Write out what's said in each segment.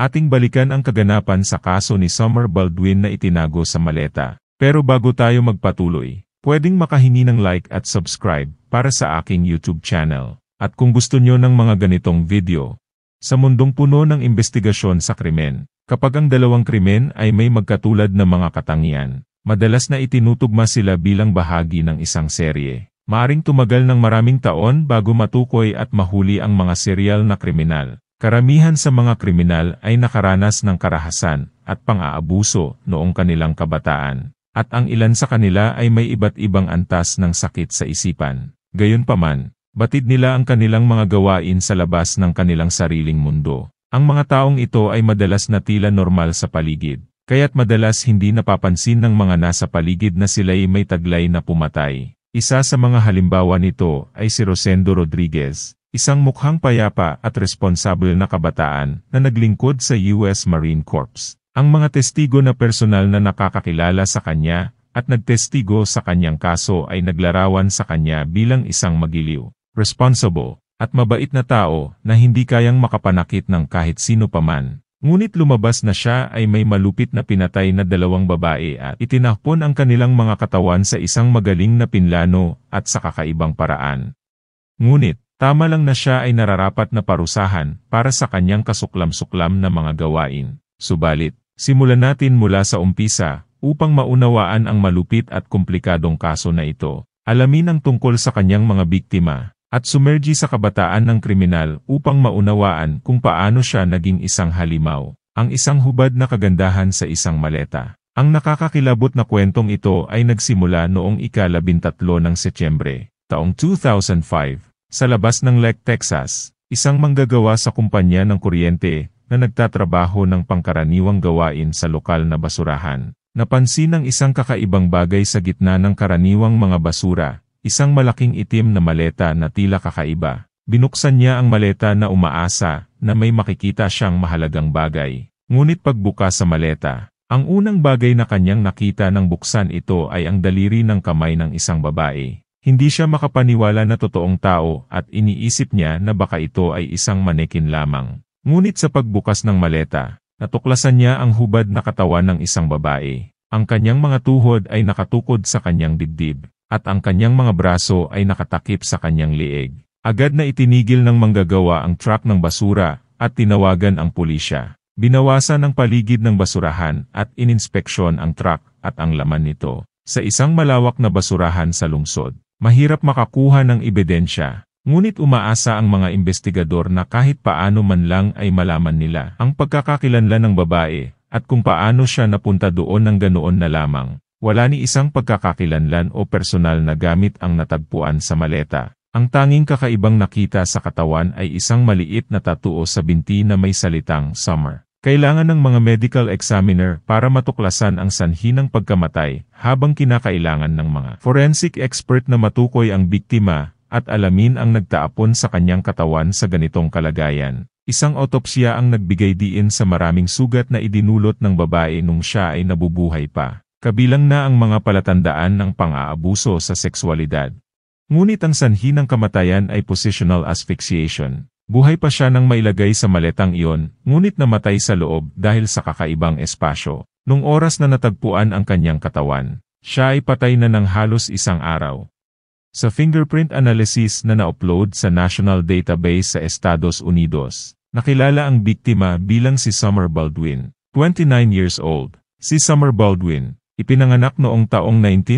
Ating balikan ang kaganapan sa kaso ni Summer Baldwin na itinago sa maleta. Pero bago tayo magpatuloy, pwedeng makahingi ng like at subscribe para sa aking YouTube channel. At kung gusto nyo ng mga ganitong video, sa mundong puno ng investigasyon sa krimen, kapag ang dalawang krimen ay may magkatulad na mga katangian, madalas na itinutugma sila bilang bahagi ng isang serye. Maaring tumagal ng maraming taon bago matukoy at mahuli ang mga serial na kriminal. Karamihan sa mga kriminal ay nakaranas ng karahasan at pang-aabuso noong kanilang kabataan, at ang ilan sa kanila ay may iba't ibang antas ng sakit sa isipan. Gayunpaman, batid nila ang kanilang mga gawain sa labas ng kanilang sariling mundo. Ang mga taong ito ay madalas na tila normal sa paligid, kaya't madalas hindi napapansin ng mga nasa paligid na sila'y may taglay na pumatay. Isa sa mga halimbawa nito ay si Rosendo Rodriguez, isang mukhang payapa at responsable na kabataan na naglingkod sa US Marine Corps. Ang mga testigo na personal na nakakakilala sa kanya at nagtestigo sa kanyang kaso ay naglarawan sa kanya bilang isang magiliw, responsible, at mabait na tao na hindi kayang makapanakit ng kahit sino paman. Ngunit lumabas na siya ay may malupit na pinatay na dalawang babae at itinahpon ang kanilang mga katawan sa isang magaling na pinlano at sa kakaibang paraan. Ngunit, tama lang na siya ay nararapat na parusahan para sa kanyang kasuklam-suklam na mga gawain. Subalit, simulan natin mula sa umpisa upang maunawaan ang malupit at komplikadong kaso na ito. Alamin ang tungkol sa kanyang mga biktima at sumergi sa kabataan ng kriminal upang maunawaan kung paano siya naging isang halimaw, ang isang hubad na kagandahan sa isang maleta. Ang nakakakilabot na kwentong ito ay nagsimula noong ika-13 ng Setyembre, taong 2005, sa labas ng Lake, Texas. Isang manggagawa sa kumpanya ng kuryente na nagtatrabaho ng pangkaraniwang gawain sa lokal na basurahan. Napansin ang isang kakaibang bagay sa gitna ng karaniwang mga basura. Isang malaking itim na maleta na tila kakaiba. Binuksan niya ang maleta na umaasa na may makikita siyang mahalagang bagay. Ngunit pagbukas sa maleta, ang unang bagay na kanyang nakita nang buksan ito ay ang daliri ng kamay ng isang babae. Hindi siya makapaniwala na totoong tao at iniisip niya na baka ito ay isang manekin lamang. Ngunit sa pagbukas ng maleta, natuklasan niya ang hubad na katawan ng isang babae. Ang kanyang mga tuhod ay nakatukod sa kanyang dibdib, at ang kanyang mga braso ay nakatakip sa kanyang lieg. Agad na itinigil ng manggagawa ang truck ng basura at tinawagan ang pulisya. Binawasan ang paligid ng basurahan at ininspeksyon ang truck at ang laman nito. Sa isang malawak na basurahan sa lungsod, mahirap makakuha ng ebidensya. Ngunit umaasa ang mga investigador na kahit paano man lang ay malaman nila ang pagkakakilanlan ng babae at kung paano siya napunta doon ng ganoon na lamang. Wala ni isang pagkakakilanlan o personal na gamit ang natagpuan sa maleta. Ang tanging kakaibang nakita sa katawan ay isang maliit na tattoo sa binti na may salitang Summer. Kailangan ng mga medical examiner para matuklasan ang sanhi ng pagkamatay, habang kinakailangan ng mga forensic expert na matukoy ang biktima at alamin ang nagtaapon sa kanyang katawan sa ganitong kalagayan. Isang autopsya ang nagbigay diin sa maraming sugat na idinulot ng babae nung siya ay nabubuhay pa. Kabilang na ang mga palatandaan ng pang-aabuso sa sexualidad. Ngunit ang sanhi ng kamatayan ay positional asphyxiation. Buhay pa siya nang mailagay sa maletang iyon, ngunit namatay sa loob dahil sa kakaibang espasyo. Nung oras na natagpuan ang kanyang katawan, siya ay patay na ng halos isang araw. Sa fingerprint analysis na na-upload sa National Database sa Estados Unidos, nakilala ang biktima bilang si Summer Baldwin, 29 years old. Si Summer Baldwin, ipinanganak noong taong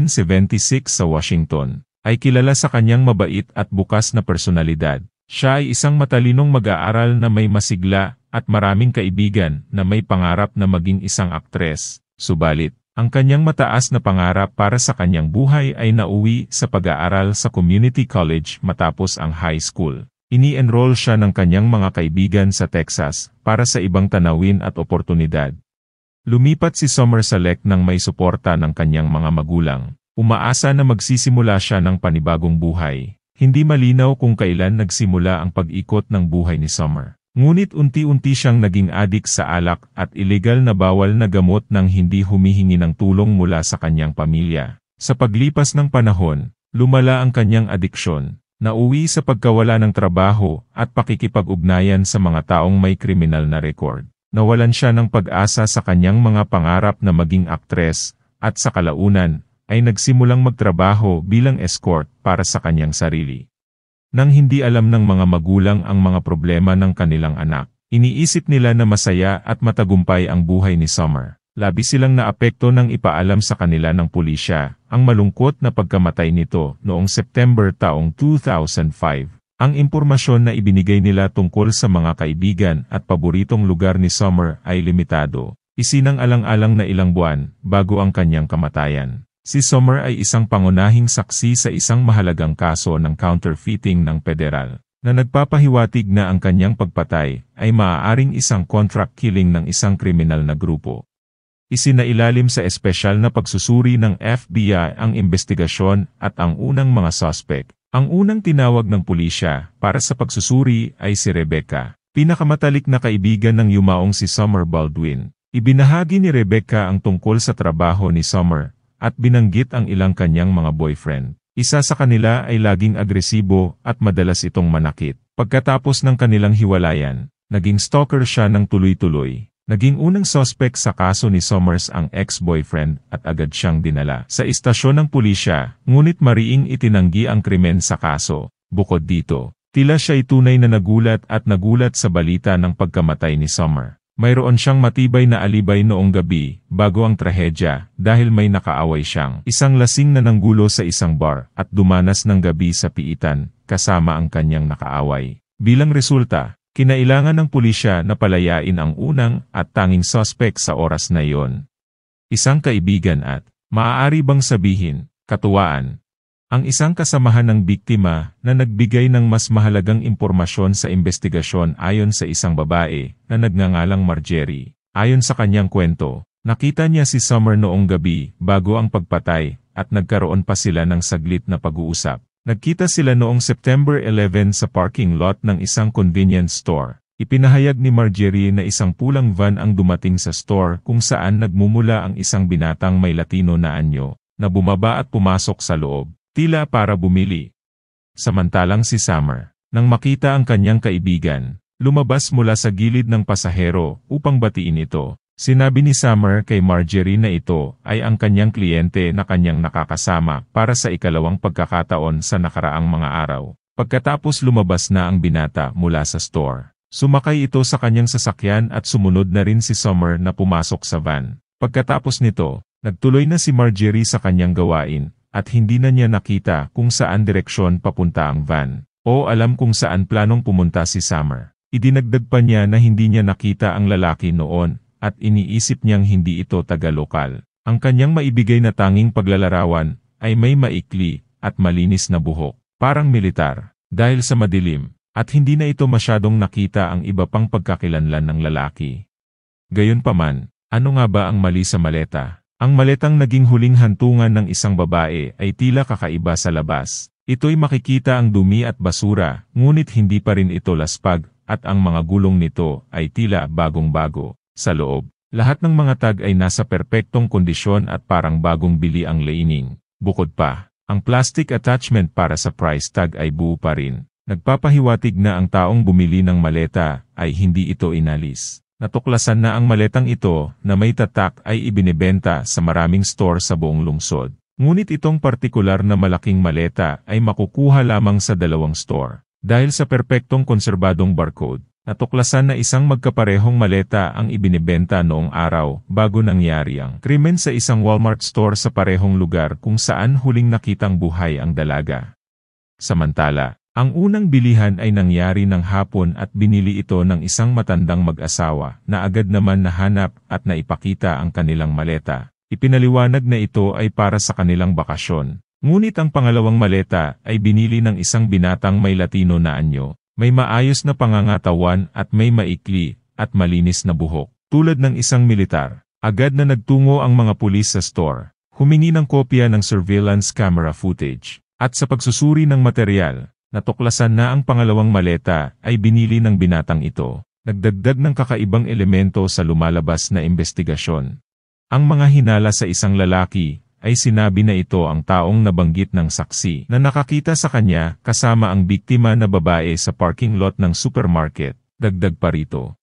1976 sa Washington, ay kilala sa kanyang mabait at bukas na personalidad. Siya ay isang matalinong mag-aaral na may masigla at maraming kaibigan na may pangarap na maging isang aktres. Subalit, ang kanyang mataas na pangarap para sa kanyang buhay ay nauwi sa pag-aaral sa community college matapos ang high school. Ini-enroll siya ng kanyang mga kaibigan sa Texas para sa ibang tanawin at oportunidad. Lumipat si Summer sa Lake nang may suporta ng kanyang mga magulang. Umaasa na magsisimula siya ng panibagong buhay. Hindi malinaw kung kailan nagsimula ang pag-ikot ng buhay ni Summer. Ngunit unti-unti siyang naging adik sa alak at ilegal na bawal na gamot nang hindi humihingi ng tulong mula sa kanyang pamilya. Sa paglipas ng panahon, lumala ang kanyang adiksyon. Nauwi sa pagkawala ng trabaho at pakikipag-ugnayan sa mga taong may kriminal na record. Nawalan siya ng pag-asa sa kanyang mga pangarap na maging aktres, at sa kalaunan, ay nagsimulang magtrabaho bilang escort para sa kanyang sarili. Nang hindi alam ng mga magulang ang mga problema ng kanilang anak, iniisip nila na masaya at matagumpay ang buhay ni Summer. Labis silang naapekto nang ipaalam sa kanila ng pulisya ang malungkot na pagkamatay nito noong September taong 2005. Ang impormasyon na ibinigay nila tungkol sa mga kaibigan at paboritong lugar ni Summer ay limitado. Isinang-alang-alang na ilang buwan bago ang kanyang kamatayan. Si Summer ay isang pangunahing saksi sa isang mahalagang kaso ng counterfeiting ng federal, na nagpapahiwatig na ang kanyang pagpatay ay maaaring isang contract killing ng isang kriminal na grupo. Isinailalim sa espesyal na pagsusuri ng FBI ang investigasyon at ang unang mga suspect. Ang unang tinawag ng pulisya para sa pagsusuri ay si Rebecca, pinakamatalik na kaibigan ng yumaong si Summer Baldwin. Ibinahagi ni Rebecca ang tungkol sa trabaho ni Summer at binanggit ang ilang kanyang mga boyfriend. Isa sa kanila ay laging agresibo at madalas itong manakit. Pagkatapos ng kanilang hiwalayan, naging stalker siya ng tuloy-tuloy. Naging unang suspect sa kaso ni Summers ang ex-boyfriend at agad siyang dinala sa istasyon ng pulisya, ngunit mariing itinanggi ang krimen sa kaso. Bukod dito, tila siya'y tunay na nagulat sa balita ng pagkamatay ni Summer. Mayroon siyang matibay na alibay noong gabi, bago ang trahedya, dahil may nakaaway siyang isang lasing na nanggulo sa isang bar at dumanas ng gabi sa piitan, kasama ang kanyang nakaaway. Bilang resulta, kinailangan ng pulisya na palayain ang unang at tanging suspect sa oras na iyon. Isang kaibigan at, maaari bang sabihin, katuwaan. Ang isang kasamahan ng biktima na nagbigay ng mas mahalagang impormasyon sa investigasyon ayon sa isang babae na nagngangalang Marjorie. Ayon sa kanyang kwento, nakita niya si Summer noong gabi bago ang pagpatay at nagkaroon pa sila ng saglit na pag-uusap. Nagkita sila noong September 11 sa parking lot ng isang convenience store. Ipinahayag ni Marjorie na isang pulang van ang dumating sa store kung saan nagmumula ang isang binatang may Latino na anyo, na bumaba at pumasok sa loob, tila para bumili. Samantalang si Summer, nang makita ang kanyang kaibigan, lumabas mula sa gilid ng pasahero upang batiin ito. Sinabi ni Summer kay Marjorie na ito ay ang kanyang kliyente na kanyang nakakasama para sa ikalawang pagkakataon sa nakaraang mga araw. Pagkatapos lumabas na ang binata mula sa store, sumakay ito sa kanyang sasakyan at sumunod na rin si Summer na pumasok sa van. Pagkatapos nito, nagtuloy na si Marjorie sa kanyang gawain at hindi na niya nakita kung saan direksyon papunta ang van o alam kung saan planong pumunta si Summer. Idinagdag pa niya na hindi niya nakita ang lalaki noon at iniisip niyang hindi ito taga-lokal. Ang kanyang maibigay na tanging paglalarawan ay may maikli at malinis na buhok, parang militar, dahil sa madilim, at hindi na ito masyadong nakita ang iba pang pagkakilanlan ng lalaki. Gayunpaman, ano nga ba ang mali sa maleta? Ang maletang naging huling hantungan ng isang babae ay tila kakaiba sa labas. Ito'y makikita ang dumi at basura, ngunit hindi pa rin ito laspag, at ang mga gulong nito ay tila bagong-bago. Sa loob, lahat ng mga tag ay nasa perpektong kondisyon at parang bagong bili ang lining. Bukod pa, ang plastic attachment para sa price tag ay buo pa rin. Nagpapahiwatig na ang taong bumili ng maleta ay hindi ito inalis. Natuklasan na ang maletang ito na may tatak ay ibinebenta sa maraming store sa buong lungsod. Ngunit itong partikular na malaking maleta ay makukuha lamang sa 2 store. Dahil sa perpektong konserbadong barcode, natuklasan na isang magkaparehong maleta ang ibinebenta noong araw bago nangyari ang krimen sa isang Walmart store sa parehong lugar kung saan huling nakitang buhay ang dalaga. Samantala, ang unang bilihan ay nangyari ng hapon at binili ito ng isang matandang mag-asawa na agad naman nahanap at naipakita ang kanilang maleta. Ipinaliwanag na ito ay para sa kanilang bakasyon. Ngunit ang pangalawang maleta ay binili ng isang binatang may Latino na anyo. May maayos na pangangatawan at may maikli at malinis na buhok, tulad ng isang militar. Agad na nagtungo ang mga pulis sa store, humingi ng kopya ng surveillance camera footage. At sa pagsusuri ng material, natuklasan na ang pangalawang maleta ay binili ng binatang ito. Nagdagdag ng kakaibang elemento sa lumalabas na investigasyon. Ang mga hinala sa isang lalaki ay sinabi na ito ang taong nabanggit ng saksi na nakakita sa kanya kasama ang biktima na babae sa parking lot ng supermarket. Dagdag pa rito,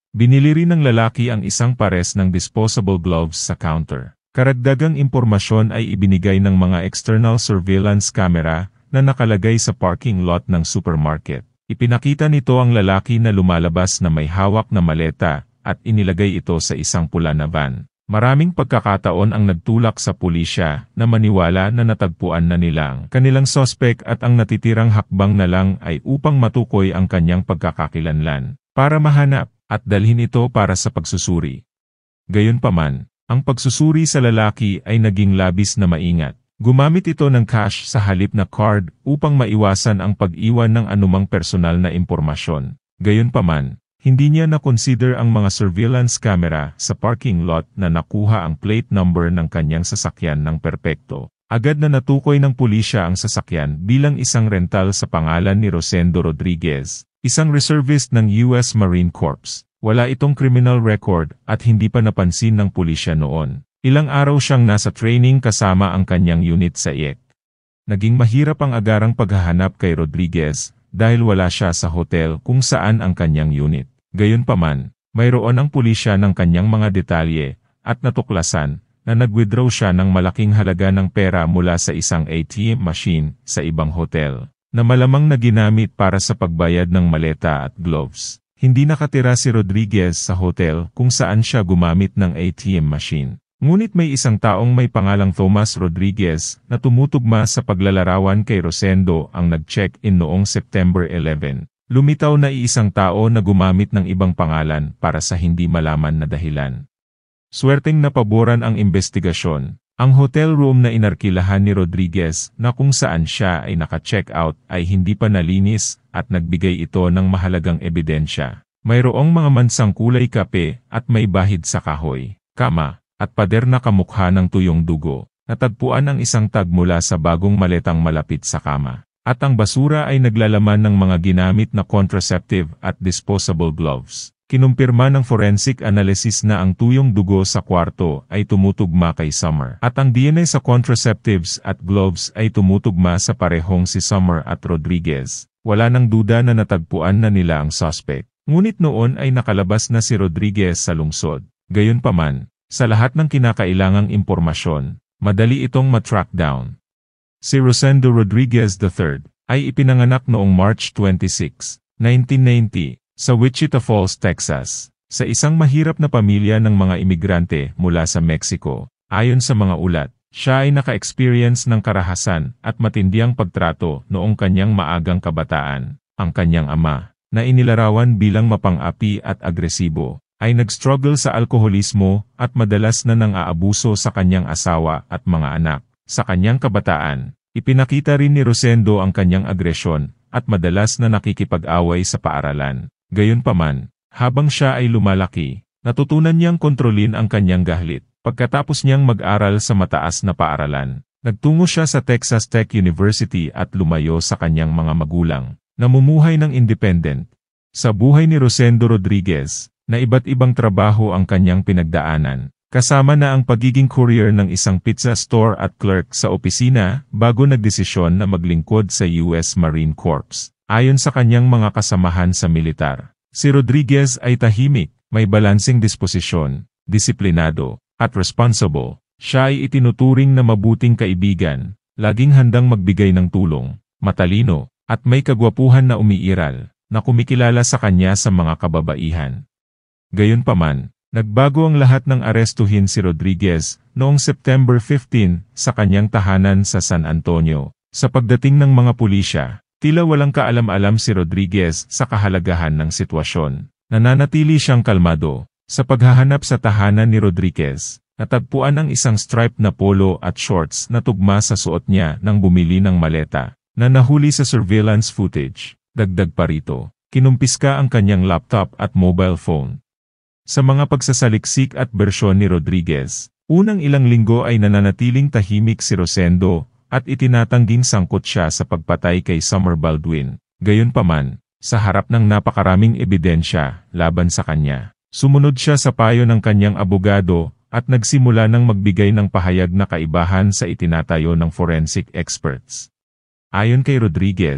Binili rin ng lalaki ang isang pares ng disposable gloves sa counter. Karagdagang impormasyon ay ibinigay ng mga external surveillance camera na nakalagay sa parking lot ng supermarket. Ipinakita nito ang lalaki na lumalabas na may hawak na maleta at inilagay ito sa isang pula na van. Maraming pagkakataon ang nagtulak sa pulisya na maniwala na natagpuan na nila ang kanilang sospek at ang natitirang hakbang na lang ay upang matukoy ang kanyang pagkakakilanlan para mahanap at dalhin ito para sa pagsusuri. Gayunpaman, ang pagsusuri sa lalaki ay naging labis na maingat. Gumamit ito ng cash sa halip na card upang maiwasan ang pag-iwan ng anumang personal na impormasyon. Gayunpaman, hindi niya na-consider ang mga surveillance camera sa parking lot na nakuha ang plate number ng kanyang sasakyan ng perpekto. Agad na natukoy ng pulisya ang sasakyan bilang isang rental sa pangalan ni Rosendo Rodriguez, isang reservist ng US Marine Corps. Wala itong criminal record at hindi pa napansin ng pulisya noon. Ilang araw siyang nasa training kasama ang kanyang unit sa IEC. Naging mahirap ang agarang paghahanap kay Rodriguez dahil wala siya sa hotel kung saan ang kanyang unit. Gayunpaman, mayroon ang pulisya ng kanyang mga detalye at natuklasan na nag-withdraw siya ng malaking halaga ng pera mula sa isang ATM machine sa ibang hotel na malamang na ginamit para sa pagbayad ng maleta at gloves. Hindi nakatira si Rodriguez sa hotel kung saan siya gumamit ng ATM machine. Ngunit may isang taong may pangalang Thomas Rodriguez na tumutugma sa paglalarawan kay Rosendo ang nag-check-in noong September 11. Lumitaw na iisang tao na gumamit ng ibang pangalan para sa hindi malaman na dahilan. Swerteng napaboran ang investigasyon. Ang hotel room na inarkilahan ni Rodriguez na kung saan siya ay naka-check out ay hindi pa nalinis at nagbigay ito ng mahalagang ebidensya. Mayroong mga mansang kulay kape at may bahid sa kahoy, kama, at pader na kamukha ng tuyong dugo. Natagpuan ang isang tag mula sa bagong maletang malapit sa kama. At ang basura ay naglalaman ng mga ginamit na contraceptive at disposable gloves. Kinumpirma ng forensic analysis na ang tuyong dugo sa kwarto ay tumutugma kay Summer. At ang DNA sa contraceptives at gloves ay tumutugma sa parehong si Summer at Rodriguez. Wala nang duda na natagpuan na nila ang suspect. Ngunit noon ay nakalabas na si Rodriguez sa lungsod. Gayunpaman, sa lahat ng kinakailangang impormasyon, madali itong matrack down. Si Rosendo Rodriguez III ay ipinanganak noong March 26, 1990, sa Wichita Falls, Texas, sa isang mahirap na pamilya ng mga imigrante mula sa Mexico. Ayon sa mga ulat, siya ay naka-experience ng karahasan at matindiyang pagtrato noong kanyang maagang kabataan. Ang kanyang ama, na inilarawan bilang mapang-api at agresibo, ay nag-struggle sa alkoholismo at madalas na nang-aabuso sa kanyang asawa at mga anak. Sa kanyang kabataan, ipinakita rin ni Rosendo ang kanyang agresyon at madalas na nakikipag-away sa paaralan. Gayunpaman, habang siya ay lumalaki, natutunan niyang kontrolin ang kanyang galit. Pagkatapos niyang mag-aral sa mataas na paaralan, nagtungo siya sa Texas Tech University at lumayo sa kanyang mga magulang, namumuhay ng independent. Sa buhay ni Rosendo Rodriguez, na iba't ibang trabaho ang kanyang pinagdaanan, kasama na ang pagiging courier ng isang pizza store at clerk sa opisina bago nagdesisyon na maglingkod sa US Marine Corps. Ayon sa kanyang mga kasamahan sa militar, si Rodriguez ay tahimik, may balansing disposisyon, disiplinado, at responsible. Siya ay itinuturing na mabuting kaibigan, laging handang magbigay ng tulong, matalino, at may kagwapuhan na umiiral, na kumikilala sa kanya sa mga kababaihan. Gayunpaman, nagbago ang lahat ng arestuhin si Rodriguez noong September 15 sa kanyang tahanan sa San Antonio. Sa pagdating ng mga pulisya, tila walang kaalam-alam si Rodriguez sa kahalagahan ng sitwasyon. Nananatili siyang kalmado. Sa paghahanap sa tahanan ni Rodriguez, natagpuan ang isang striped na polo at shorts na tugma sa suot niya nang bumili ng maleta, na nahuli sa surveillance footage. Dagdag pa rito, kinumpiska ang kanyang laptop at mobile phone. Sa mga pagsasaliksik at bersyon ni Rodriguez, unang ilang linggo ay nananatiling tahimik si Rosendo at itinatangging sangkot siya sa pagpatay kay Summer Baldwin. Gayunpaman, sa harap ng napakaraming ebidensya laban sa kanya, sumunod siya sa payo ng kanyang abogado at nagsimula ng magbigay ng pahayag na kaibahan sa itinatayo ng forensic experts. Ayon kay Rodriguez,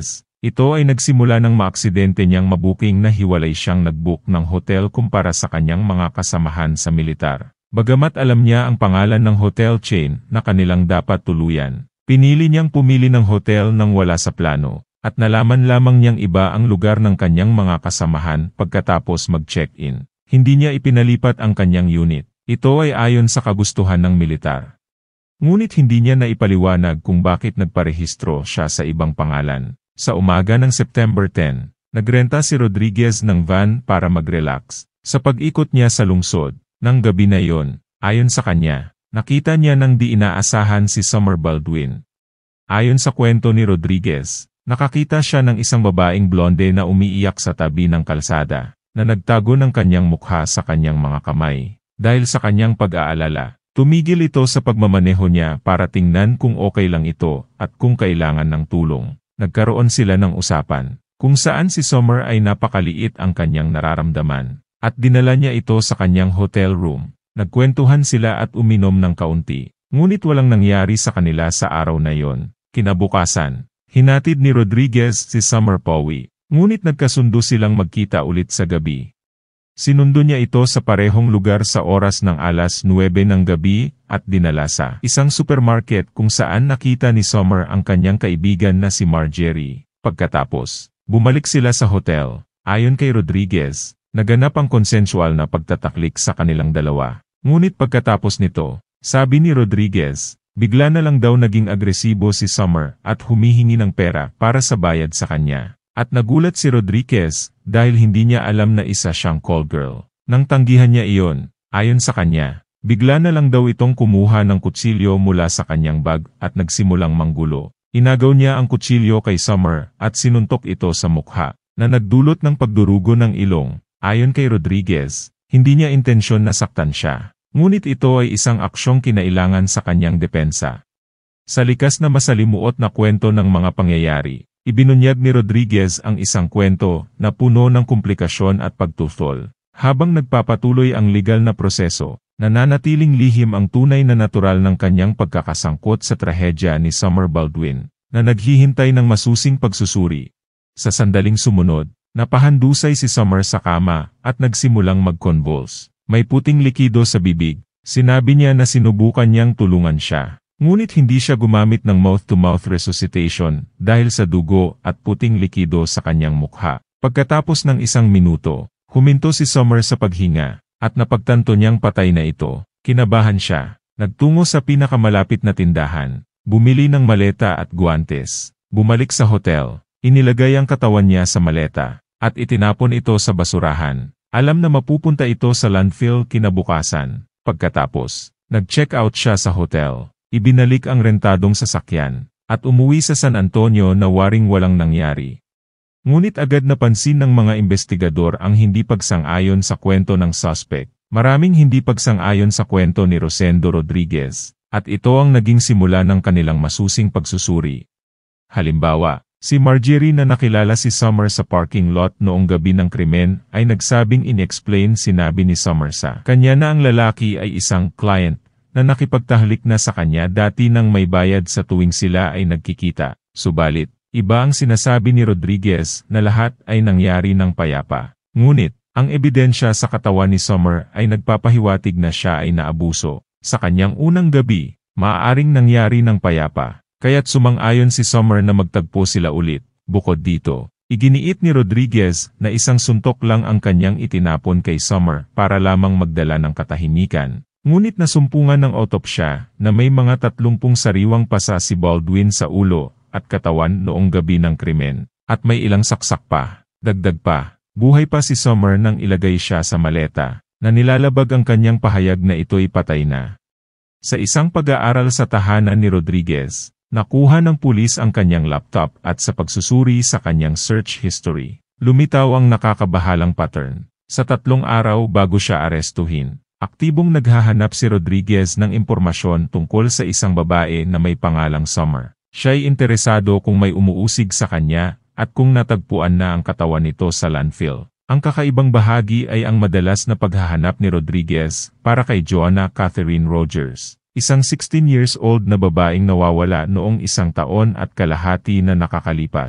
Ito ay nagsimula ng maaksidente niyang mabuking na hiwalay siyang nag-book ng hotel kumpara sa kanyang mga kasamahan sa militar. Bagamat alam niya ang pangalan ng hotel chain na kanilang dapat tuluyan, pinili niyang pumili ng hotel nang wala sa plano, at nalaman lamang niyang iba ang lugar ng kanyang mga kasamahan pagkatapos mag-check-in. Hindi niya ipinalipat ang kanyang unit. Ito ay ayon sa kagustuhan ng militar. Ngunit hindi niya naipaliwanag kung bakit nagparehistro siya sa ibang pangalan. Sa umaga ng September 10, nagrenta si Rodriguez ng van para mag-relax. Sa pag-ikot niya sa lungsod, ng gabi na iyon, ayon sa kanya, nakita niya nang di inaasahan si Summer Baldwin. Ayon sa kwento ni Rodriguez, nakakita siya ng isang babaeng blonde na umiiyak sa tabi ng kalsada, na nagtago ng kanyang mukha sa kanyang mga kamay. Dahil sa kanyang pag-aalala, tumigil ito sa pagmamaneho niya para tingnan kung okay lang ito at kung kailangan ng tulong. Nagkaroon sila ng usapan, kung saan si Summer ay napakaliit ang kanyang nararamdaman, at dinala niya ito sa kanyang hotel room. Nagkwentuhan sila at uminom ng kaunti, ngunit walang nangyari sa kanila sa araw na yon. Kinabukasan, hinatid ni Rodriguez si Summer pauwi, ngunit nagkasundo silang magkita ulit sa gabi. Sinundo niya ito sa parehong lugar sa oras ng alas 9 ng gabi at dinala sa isang supermarket kung saan nakita ni Summer ang kanyang kaibigan na si Marjorie. Pagkatapos, bumalik sila sa hotel. Ayon kay Rodriguez, naganap ang konsensual na pagtataklik sa kanilang dalawa. Ngunit pagkatapos nito, sabi ni Rodriguez, bigla na lang daw naging agresibo si Summer at humihingi ng pera para sa bayad sa kanya. At nagulat si Rodriguez dahil hindi niya alam na isa siyang call girl. Nang tanggihan niya iyon, ayon sa kanya, bigla na lang daw itong kumuha ng kutsilyo mula sa kanyang bag at nagsimulang manggulo. Inagaw niya ang kutsilyo kay Summer at sinuntok ito sa mukha, na nagdulot ng pagdurugo ng ilong. Ayon kay Rodriguez, hindi niya intensyon na saktan siya. Ngunit ito ay isang aksyong kinailangan sa kanyang depensa. Sa likas na masalimuot na kwento ng mga pangyayari, ibinunyag ni Rodriguez ang isang kwento na puno ng komplikasyon at pagtutol. Habang nagpapatuloy ang legal na proseso, nananatiling lihim ang tunay na natural ng kanyang pagkakasangkot sa trahedya ni Summer Baldwin, na naghihintay ng masusing pagsusuri. Sa sandaling sumunod, napahandusay si Summer sa kama at nagsimulang mag-convulse. May puting likido sa bibig. Sinabi niya na sinubukan niyang tulungan siya. Ngunit hindi siya gumamit ng mouth-to-mouth resuscitation dahil sa dugo at puting likido sa kanyang mukha. Pagkatapos ng 1 minuto, huminto si Summer sa paghinga at napagtanto niyang patay na ito. Kinabahan siya. Nagtungo sa pinakamalapit na tindahan, bumili ng maleta at guwantes. Bumalik sa hotel, inilagay ang katawan niya sa maleta at itinapon ito sa basurahan. Alam na mapupunta ito sa landfill kinabukasan. Pagkatapos, nag-check out siya sa hotel. Ibinalik ang rentadong sasakyan, at umuwi sa San Antonio na waring walang nangyari. Ngunit agad napansin ng mga investigador ang hindi pagsang-ayon sa kwento ng suspect. Maraming hindi pagsang-ayon sa kwento ni Rosendo Rodriguez, at ito ang naging simula ng kanilang masusing pagsusuri. Halimbawa, si Marjorie na nakilala si Summer sa parking lot noong gabi ng krimen ay nagsabing inexplain sinabi ni Summer sa kanya na ang lalaki ay isang client na nakipagtahalik na sa kanya dati nang may bayad sa tuwing sila ay nagkikita. Subalit, iba ang sinasabi ni Rodriguez na lahat ay nangyari ng payapa. Ngunit, ang ebidensya sa katawan ni Summer ay nagpapahiwatig na siya ay naabuso. Sa kanyang unang gabi, maaaring nangyari ng payapa, kaya't sumang-ayon si Summer na magtagpo sila ulit. Bukod dito, iginiit ni Rodriguez na isang suntok lang ang kanyang itinapon kay Summer para lamang magdala ng katahimikan. Ngunit nasumpungan ng autopsya na may mga 30 sariwang pasa si Baldwin sa ulo at katawan noong gabi ng krimen, at may ilang saksak pa. Dagdag pa, buhay pa si Summer nang ilagay siya sa maleta, na nilalabag ang kanyang pahayag na ito'y patay na. Sa isang pag-aaral sa tahanan ni Rodriguez, nakuha ng pulis ang kanyang laptop at sa pagsusuri sa kanyang search history, lumitaw ang nakakabahalang pattern. Sa 3 araw bago siya arestuhin, aktibong naghahanap si Rodriguez ng impormasyon tungkol sa isang babae na may pangalang Summer. Siya'y interesado kung may umuusig sa kanya at kung natagpuan na ang katawan nito sa landfill. Ang kakaibang bahagi ay ang madalas na paghahanap ni Rodriguez para kay Joanna Catherine Rogers, isang 16 years old na babaeng nawawala noong 1 taon at kalahati na nakakalipas.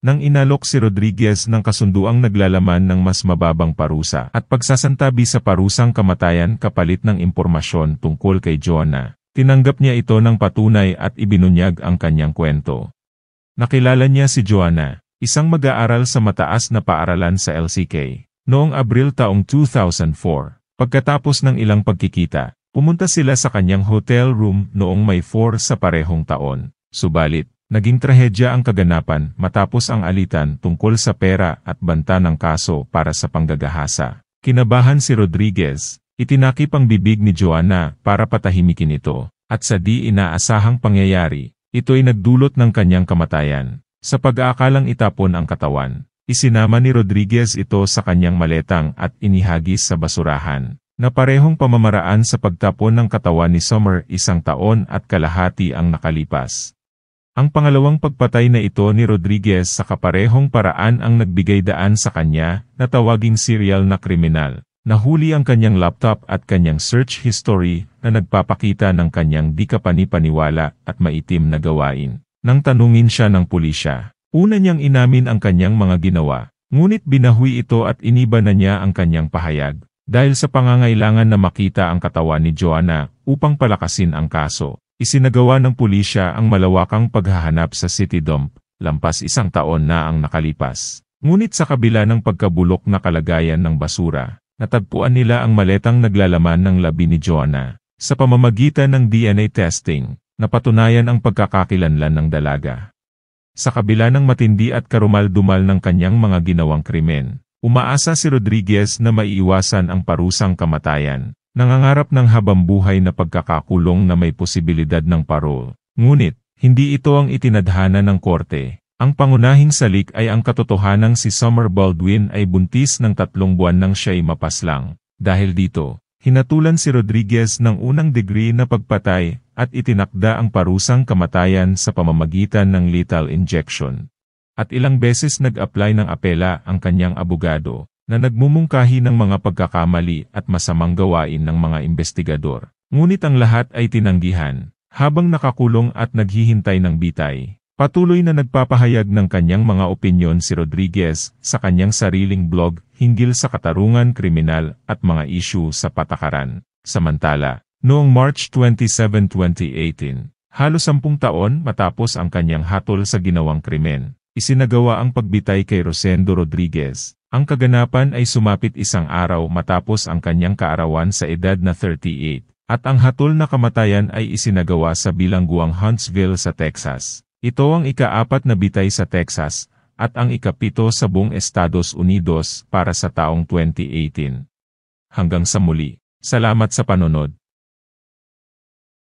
Nang inalok si Rodriguez ng kasunduang naglalaman ng mas mababang parusa at pagsasantabi sa parusang kamatayan kapalit ng impormasyon tungkol kay Joanna, tinanggap niya ito ng patunay at ibinunyag ang kanyang kwento. Nakilala niya si Joanna, isang mag-aaral sa mataas na paaralan sa LCK, noong Abril taong 2004. Pagkatapos ng ilang pagkikita, pumunta sila sa kanyang hotel room noong May 4 sa parehong taon. Subalit, naging trahedya ang kaganapan matapos ang alitan tungkol sa pera at banta ng kaso para sa panggagahasa. Kinabahan si Rodriguez, itinakip ang bibig ni Joanna para patahimikin ito, at sa di inaasahang pangyayari, ito'y nagdulot ng kanyang kamatayan. Sa pag-aakalang itapon ang katawan, isinama ni Rodriguez ito sa kanyang maletang at inihagis sa basurahan, na parehong pamamaraan sa pagtapon ng katawan ni Summer 1 taon at kalahati ang nakalipas. Ang pangalawang pagpatay na ito ni Rodriguez sa kaparehong paraan ang nagbigay daan sa kanya na tawaging serial na kriminal. Nahuli ang kanyang laptop at kanyang search history na nagpapakita ng kanyang di kapani-paniwala at maitim na gawain. Nang tanungin siya ng pulisya, una niyang inamin ang kanyang mga ginawa, ngunit binahui ito at iniba na niya ang kanyang pahayag, dahil sa pangangailangan na makita ang katawan ni Joanna upang palakasin ang kaso. Isinagawa ng pulisya ang malawakang paghahanap sa city dump, lampas 1 taon na ang nakalipas. Ngunit sa kabila ng pagkabulok na kalagayan ng basura, natagpuan nila ang maletang naglalaman ng labi ni Joanna. Sa pamamagitan ng DNA testing, napatunayan ang pagkakakilanlan ng dalaga. Sa kabila ng matindi at karumal-dumal ng kanyang mga ginawang krimen, umaasa si Rodriguez na maiiwasan ang parusang kamatayan. Nangangarap ng habambuhay na pagkakakulong na may posibilidad ng parol. Ngunit, hindi ito ang itinadhana ng korte. Ang pangunahing salik ay ang katotohanang si Summer Baldwin ay buntis ng 3 buwan nang siya'y mapaslang. Dahil dito, hinatulan si Rodriguez ng unang degree na pagpatay at itinakda ang parusang kamatayan sa pamamagitan ng lethal injection. At ilang beses nag-apply ng apela ang kanyang abogado, na nagmumungkahi ng mga pagkakamali at masamang gawain ng mga investigador. Ngunit ang lahat ay tinanggihan, habang nakakulong at naghihintay ng bitay. Patuloy na nagpapahayag ng kanyang mga opinyon si Rodriguez sa kanyang sariling blog hinggil sa katarungan kriminal at mga isyu sa patakaran. Samantala, noong March 27, 2018, halos 10 taon matapos ang kanyang hatol sa ginawang krimen, isinagawa ang pagbitay kay Rosendo Rodriguez. Ang kaganapan ay sumapit 1 araw matapos ang kanyang kaarawan sa edad na 38, at ang hatol na kamatayan ay isinagawa sa bilangguang Huntsville sa Texas. Ito ang ika-4 na bitay sa Texas, at ang ika-7 sa buong Estados Unidos para sa taong 2018. Hanggang sa muli, salamat sa panonood.